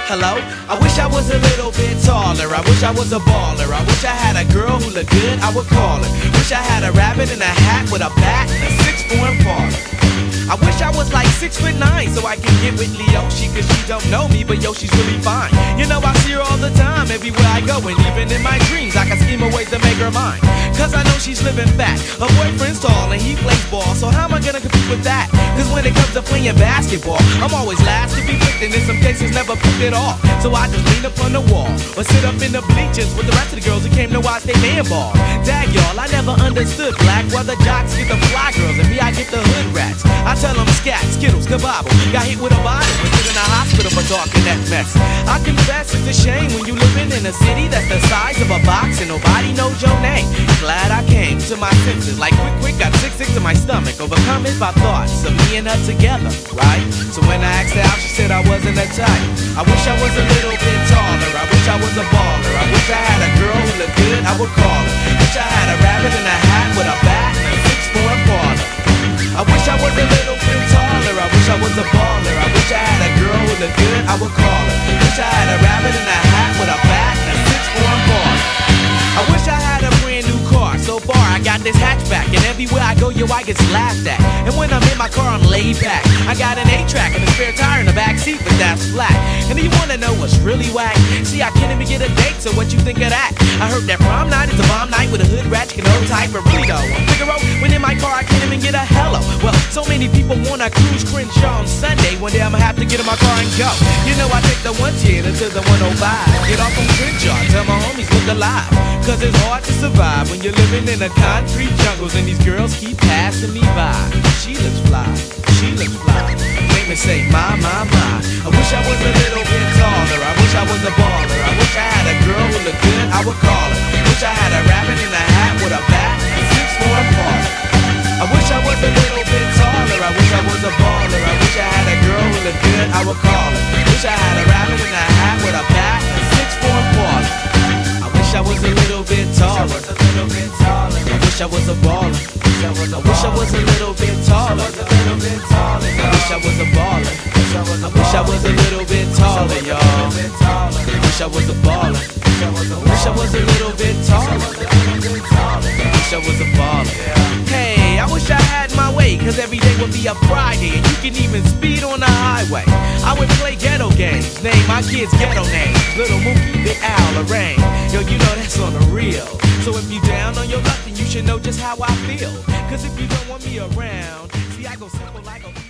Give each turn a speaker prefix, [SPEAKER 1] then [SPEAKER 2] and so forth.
[SPEAKER 1] Hello? I wish I was a little bit taller. I wish I was a baller. I wish I had a girl who looked good, I would call her. Wish I had a rabbit in a hat with a bat and a 6'4" parlor. I wish I was like 6'9" so I can get with Leoshi, cause she don't know me, but yo, she's really fine. You know, I see her all the time, everywhere I go, and even in my dreams, I can scheme a ways to make her mine. Cause I know she's living fat. Her boyfriend's tall and he plays ball, so how am I gonna compete with that? Cause when it comes to playing basketball, I'm always last to be picked, and in some cases never picked at all. So I just lean up on the wall, or sit up in the bleachers with the rest of the girls who came to watch they man ball. Dag y'all, I never understood black, why the jocks get the fly girls, and me I get the hood rats. I tell them scat, skittles, kabobble. Got hit with a bottle and put in a hospital for talking that mess. I confess it's a shame when you living in a city that's the size of a box and nobody knows your name. Glad I came to my senses, like quick, got sick to my stomach, overcome it by thoughts of me and her together, right? So when I asked her out, she said I wasn't a type. I wish I was a little bit taller. I wish I was a baller. I wish I had a girl who looked good, I would call her. Wish I had a rabbit in a hat with a bat and a 6'4" parlor. I wish I was a little bit taller. I wish I was a baller. I wish I had a girl who looked good, I would call her. Wish I had a rabbit in a hat with a bat and a 6'4" parlor. I wish I had a brand new car. So far I got this hatchback, and everywhere I go, yo, I get laughed at. And when I'm in my car, I'm laid back. I got an 8-track and a spare tire in the back seat, but that's flat. And do you wanna know what's really whack? See, I can't even get a date, so what you think of that? I heard that prom night is a bomb night with a hood rat, you can hold tight, but really though, Figaro, when in my car, I can't even get a hello. Well, so many people wanna cruise Crenshaw on Sunday. One day I'ma have to get in my car and go. You know, I take the 110 until the 105. Get off on Crenshaw, tell my homies look alive. Cause it's hard to survive when you're living in the concrete jungles and these girls keep passing me by. She looks fly, she looks fly. Make me say, my. I wish I was a little bit taller. I wish I was a baller. I wish I had a girl who looked good, I would call her. Wish I had a rabbit in a hat with a bat and 6'4" parlor. I wish I was a little bit taller. I wish I was a baller. I wish I had a girl who looked good, I would call her. Wish I had a rabbit in a hat with a bat and 6'4" parlor. I wish I was a little bit taller. I wish I was a baller. I wish I was a little bit taller. I wish I was a baller. I wish I was a little bit taller, y'all. I wish I was a baller. I wish I was a little bit taller. I wish I was a baller. Hey, I wish I had my way, cause every day would be a Friday, and you can even speed on the highway. I would play ghetto games, name my kids ghetto names. Little Mookie, Big Al, Lorraine. Yo, you know that's on the real. So if you down on your luck, then you should know just how I feel. Cause if you don't want me around, see I go simple like a